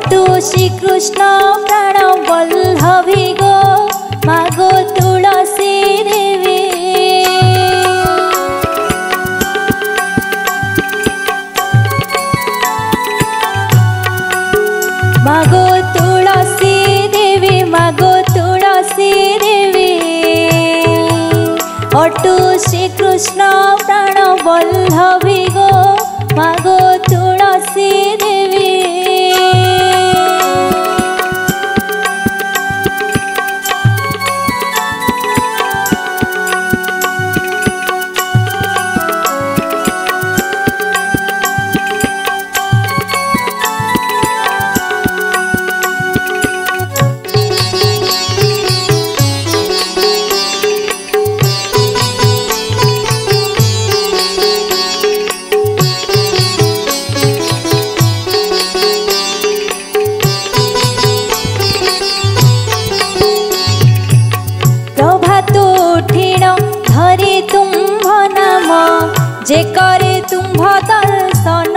Ado Shrikrishna प्राण वल्लभी गो मागो तुलसी देवी। मागो तुलसी देवी मागो तुलसी देवी अटू श्रीकृष्ण प्राण वल्लभी गो मागो तुलसी देवी। जे करे तुम्भ दर्शन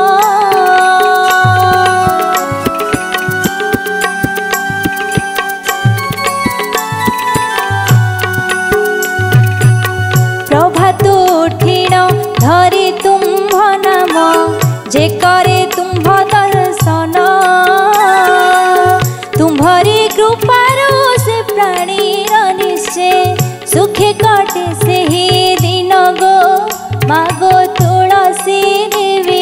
प्रभात उठिण धरि तुम्भ नाम जे करे तुम्भ दर्शन तुम्भरी कृपारो से प्राणीर निश्चय सुखे कटे से ही दिन गो मागो तुलसी देवी।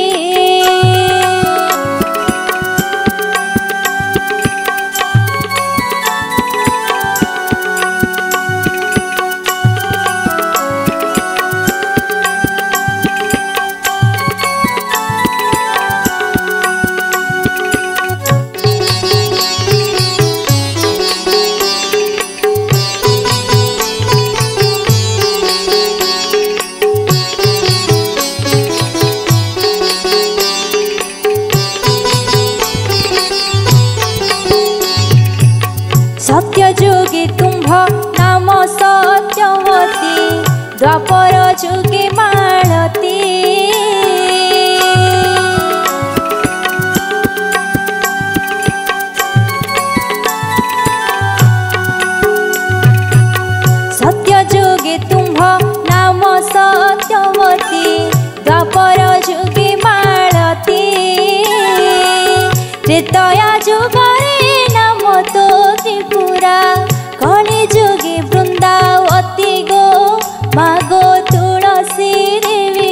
सत्य जुगे तुम्भ नाम सत्यवती द्वापर जुगे मालती। सत्य जुगे तुम्भ नाम सत्यवती द्वापर जुगे मालती। त्रेतया जुगरे नाम तो त्रिपुरा कलि जुगे वृंदावती गो मागो तुलसी देवी।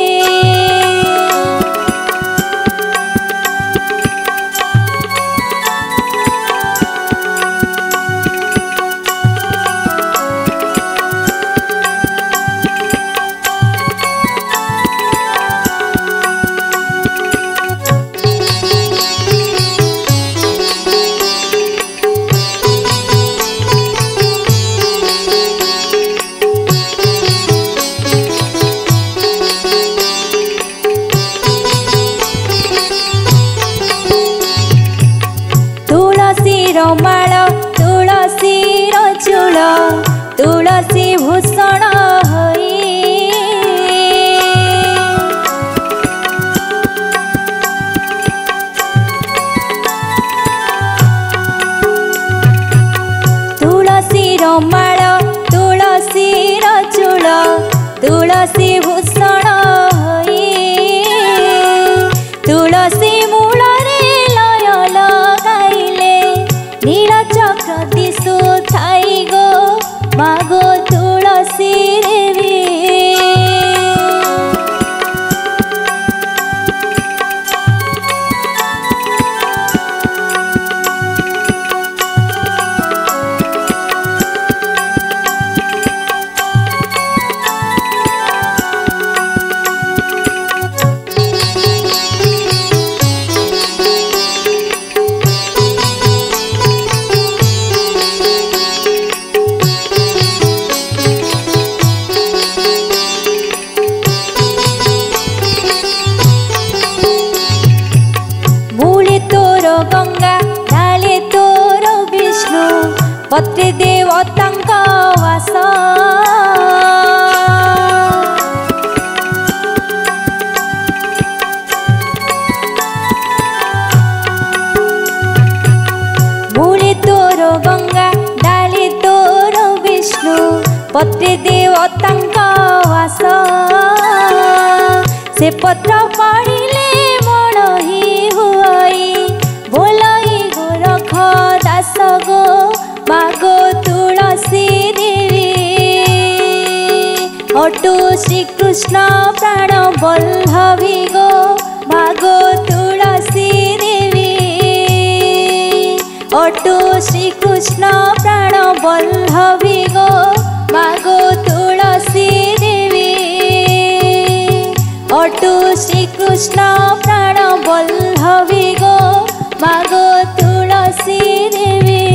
माळ तुलसी चूल तुलसी भूषण होई। तुलसी माळ तुलसी चूल तुलसी भूषण होई। तुलसी मूल लय लगाइले नीलचक्र दिशु थाई गो मागो तुलसी देवी। गंगा डाले तोर विष्णु पत्रे देवतांक वास। पत्रे देवतांक वास से पत्र पढ़िले मन ही हुई बोलाई गोरख दास गो मागो तुलसी देवी अटू श्री कृष्ण प्राण बल्लभी गो मागो तुलसी देवी अटू श्री कृष्ण प्राण बल्लभी गो मागो तुलसी देवी अटू श्री कृष्ण प्राण बल्लभी गो मागो तुलसी देवी।